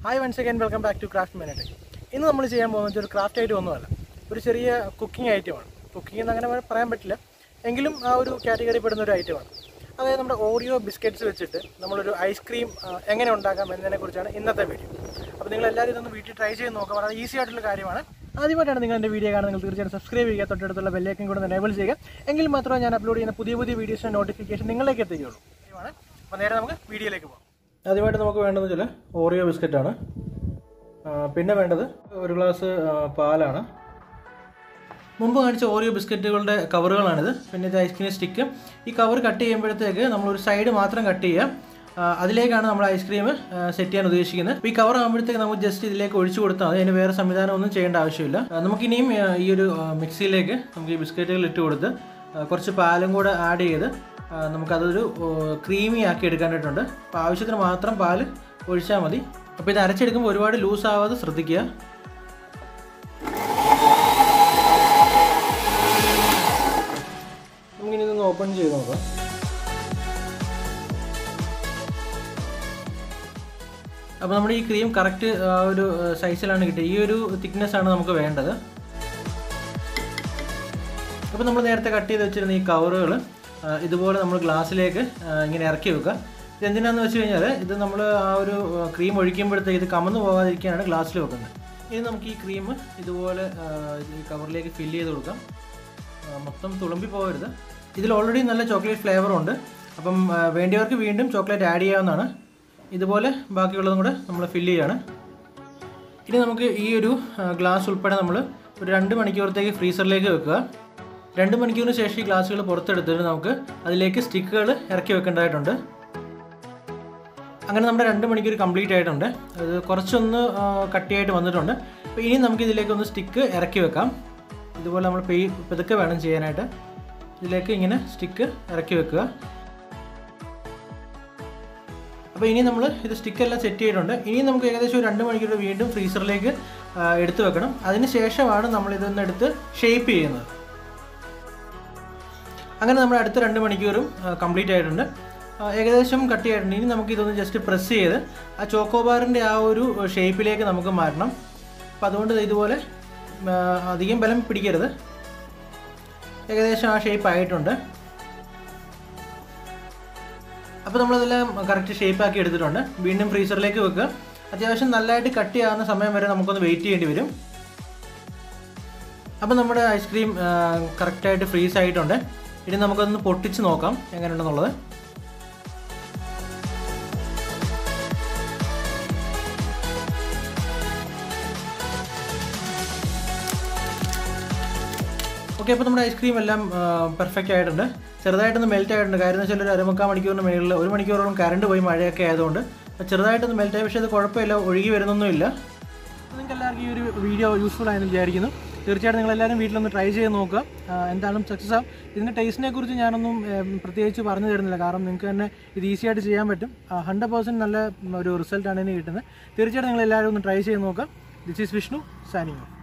Hi once again, welcome back to Craft Minute. ഇന്ന് നമ്മൾ ചെയ്യാൻ പോകുന്നത് ഒരു ക്രാഫ്റ്റ് ഐറ്റം ഒന്നുമല്ല, ഒരു ചെറിയ കുക്കിംഗ് ഐറ്റമാണ്. കുക്കിംഗ് എന്ന് അങ്ങനെ പറയാൻ പറ്റില്ല, എങ്കിലും ആ ഒരു കാറ്റഗറി പെടുന്ന ഒരു ഐറ്റമാണ്. അതായത് നമ്മുടെ ഓറിയോ ബിസ്ക്കറ്റ്സ് വെച്ചിട്ട് നമ്മളൊരു ഐസ്ക്രീം എങ്ങനെ ഉണ്ടാക്കാം എന്നതിനെക്കുറിച്ചാണ് ഇന്നത്തെ വീഡിയോ. അപ്പോൾ നിങ്ങളെല്ലാവരും ഇതൊന്ന് വീട്ടിൽ ട്രൈ ചെയ്ത് നോക്കുക. വളരെ ഈസി ആയിട്ടുള്ള കാര്യമാണ്. ആദ്യമായിട്ടാണ് നിങ്ങൾ എൻ്റെ വീഡിയോ കാണുന്നത്, നിങ്ങൾ തീർച്ചയായും സബ്സ്ക്രൈബ് ചെയ്യുക, തൊട്ടടുത്തുള്ള ബെല്ലൈക്കൻ കൂടെ എനേബിൾ ചെയ്യുക. എങ്കിൽ മാത്രമേ ഞാൻ അപ്ലോഡ് ചെയ്യുന്ന പുതിയ പുതിയ വീഡിയോസിൻ്റെ നോട്ടിഫിക്കേഷൻ നിങ്ങളിലേക്ക് എത്തുകയുള്ളൂ. അപ്പോൾ നേരെ നമുക്ക് വീഡിയോയിലേക്ക് പോകാം. ആദ്യമായിട്ട് നമുക്ക് വേണ്ടതെന്ന് വെച്ചാൽ ഓറിയോ ബിസ്ക്കറ്റാണ്. പിന്നെ വേണ്ടത് ഒരു ഗ്ലാസ് പാലാണ്. മുമ്പ് കാണിച്ച ഓറിയോ ബിസ്ക്കറ്റുകളുടെ കവറുകളാണിത്. പിന്നെ ഇത് ഐസ്ക്രീം സ്റ്റിക്ക്. ഈ കവർ കട്ട് ചെയ്യുമ്പോഴത്തേക്ക് നമ്മളൊരു സൈഡ് മാത്രം കട്ട് ചെയ്യുക, അതിലേക്കാണ് നമ്മൾ ഐസ്ക്രീം സെറ്റ് ചെയ്യാൻ ഉദ്ദേശിക്കുന്നത്. അപ്പോൾ ഈ കവർ ആകുമ്പോഴത്തേക്ക് നമുക്ക് ജസ്റ്റ് ഇതിലേക്ക് ഒഴിച്ചു കൊടുത്താൽ മതി, അതിന് വേറെ സംവിധാനം ഒന്നും ചെയ്യേണ്ട ആവശ്യമില്ല. നമുക്കിനിയും ഈ ഒരു മിക്സിയിലേക്ക് നമുക്ക് ഈ ബിസ്ക്കറ്റുകൾ ഇട്ട് കൊടുത്ത് കുറച്ച് പാലും കൂടെ ആഡ് ചെയ്ത് നമുക്കതൊരു ക്രീമി ആക്കി എടുക്കാനായിട്ടുണ്ട്. അപ്പോൾ ആവശ്യത്തിന് മാത്രം പാൽ ഒഴിച്ചാൽ മതി. അപ്പോൾ ഇത് അരച്ചെടുക്കുമ്പോൾ ഒരുപാട് ലൂസ് ആവാതെ ശ്രദ്ധിക്കുക. നമുക്കിനി ഇതൊന്ന് ഓപ്പൺ ചെയ്ത് നോക്കാം. അപ്പോൾ നമ്മുടെ ഈ ക്രീം കറക്റ്റ് ഒരു സൈസിലാണ് കിട്ടിയത്. ഈ ഒരു തിക്നെസ്സാണ് നമുക്ക് വേണ്ടത്. അപ്പോൾ നമ്മൾ നേരത്തെ കട്ട് ചെയ്ത് വെച്ചിരുന്ന ഈ കവറുകൾ ഇതുപോലെ നമ്മൾ ഗ്ലാസ്സിലേക്ക് ഇങ്ങനെ ഇറക്കി വെക്കുക. ഇതെന്തിനാണെന്ന് വെച്ച് കഴിഞ്ഞാൽ ഇത് നമ്മൾ ആ ഒരു ക്രീം ഒഴിക്കുമ്പോഴത്തേക്ക് ഇത് കമന്ന് പോകാതിരിക്കാനാണ് ഗ്ലാസ്സിൽ വെക്കുന്നത്. ഇനി നമുക്ക് ഈ ക്രീം ഇതുപോലെ ഈ കവറിലേക്ക് ഫില്ല് ചെയ്ത് കൊടുക്കാം. മൊത്തം തുളുമ്പി പോകരുത്. ഇതിൽ ഓൾറെഡി നല്ല ചോക്ലേറ്റ് ഫ്ലേവറുണ്ട്. അപ്പം വേണ്ടിയവർക്ക് വീണ്ടും ചോക്ലേറ്റ് ആഡ് ചെയ്യാവുന്നതാണ്. ഇതുപോലെ ബാക്കിയുള്ളതും കൂടെ നമ്മൾ ഫില്ല് ചെയ്യാണ്. ഇനി നമുക്ക് ഈ ഒരു ഗ്ലാസ് ഉൾപ്പെടെ നമ്മൾ ഒരു 2 മണിക്കൂറത്തേക്ക് ഫ്രീസറിലേക്ക് വെക്കുക. 2 മണിക്കൂറിന് ശേഷം ഈ ഗ്ലാസ്സുകൾ പുറത്തെടുത്തിട്ട് നമുക്ക് അതിലേക്ക് സ്റ്റിക്കുകൾ ഇറക്കി വെക്കേണ്ടതായിട്ടുണ്ട്. അങ്ങനെ നമ്മുടെ 2 മണിക്കൂർ കംപ്ലീറ്റ് ആയിട്ടുണ്ട്. അത് കുറച്ചൊന്ന് കട്ടിയായിട്ട് വന്നിട്ടുണ്ട്. അപ്പോൾ ഇനി നമുക്ക് ഇതിലേക്കൊന്ന് സ്റ്റിക്ക് ഇറക്കി വെക്കാം. ഇതുപോലെ നമ്മൾ പതുക്കെ വേണം ചെയ്യാനായിട്ട്. ഇതിലേക്ക് ഇങ്ങനെ സ്റ്റിക്ക് ഇറക്കി വെക്കുക. അപ്പോൾ ഇനി നമ്മൾ ഇത് സ്റ്റിക്കെല്ലാം സെറ്റ് ചെയ്തിട്ടുണ്ട്. ഇനി നമുക്ക് ഏകദേശം ഒരു 2 മണിക്കൂർ വീണ്ടും ഫ്രീസറിലേക്ക് എടുത്തു വെക്കണം. അതിന് ശേഷമാണ് നമ്മൾ ഇതൊന്ന് എടുത്ത് ഷേപ്പ് ചെയ്യുന്നത്. അങ്ങനെ നമ്മൾ അടുത്ത 2 മണിക്കൂറും കംപ്ലീറ്റ് ആയിട്ടുണ്ട്. ഏകദേശം കട്ടിയായിട്ടുണ്ട്. ഇനി നമുക്കിതൊന്ന് ജസ്റ്റ് പ്രസ് ചെയ്ത് ആ ചോക്കോബാറിൻ്റെ ആ ഒരു ഷേപ്പിലേക്ക് നമുക്ക് മാറ്റണം. അപ്പോൾ അതുകൊണ്ട് ഇതുപോലെ അധികം ബലം പിടിക്കരുത്. ഏകദേശം ആ ഷേപ്പ് ആയിട്ടുണ്ട്. അപ്പോൾ നമ്മളതെല്ലാം കറക്റ്റ് ഷേപ്പാക്കി എടുത്തിട്ടുണ്ട്. വീണ്ടും ഫ്രീസറിലേക്ക് വെക്കുക. അത്യാവശ്യം നല്ലതായിട്ട് കട്ടിയാകുന്ന സമയം വരെ നമുക്കൊന്ന് വെയിറ്റ് ചെയ്യേണ്ടി വരും. അപ്പോൾ നമ്മുടെ ഐസ്ക്രീം കറക്റ്റായിട്ട് ഫ്രീസ് ആയിട്ടുണ്ട്. ഇനി നമുക്കൊന്ന് പൊട്ടിച്ച് നോക്കാം എങ്ങനെയുണ്ടെന്നുള്ളത്. ഓക്കെ, അപ്പോൾ നമ്മുടെ ഐസ്ക്രീം എല്ലാം പെർഫെക്റ്റ് ആയിട്ടുണ്ട്. ചെറുതായിട്ടൊന്ന് മെൽറ്റ് ആയിട്ടുണ്ട്. കാര്യം എന്ന് വെച്ചാൽ ഒരു 1/4 മണിക്കൂറിന് മേളിൽ 1 മണിക്കൂറോളം കറണ്ട് പോയി മഴയൊക്കെ ആയതുകൊണ്ട് ചെറുതായിട്ടൊന്ന് മെൽറ്റായി. പക്ഷേ അത് കുഴപ്പമില്ല, ഒഴുകി വരുന്നൊന്നുമില്ല. നിങ്ങൾക്ക് എല്ലാവർക്കും ഈ ഒരു വീഡിയോ യൂസ്ഫുൾ ആയെന്ന് വിചാരിക്കുന്നു. തീർച്ചയായിട്ടും നിങ്ങളെല്ലാവരും വീട്ടിലൊന്ന് ട്രൈ ചെയ്ത് നോക്കുക. എന്തായാലും സക്സസ് ആവും. ഇതിൻ്റെ ടേസ്റ്റിനെ കുറിച്ച് ഞാനൊന്നും പ്രത്യേകിച്ച് പറഞ്ഞു തരുന്നില്ല, കാരണം നിങ്ങൾക്ക് തന്നെ ഇത് ഈസി ആയിട്ട് ചെയ്യാൻ പറ്റും. 100% നല്ല ഒരു റിസൾട്ടാണ് ഇതിന് കിട്ടുന്നത്. തീർച്ചയായിട്ടും നിങ്ങളെല്ലാവരും ഒന്ന് ട്രൈ ചെയ്ത് നോക്കുക. This is Vishnu signing of.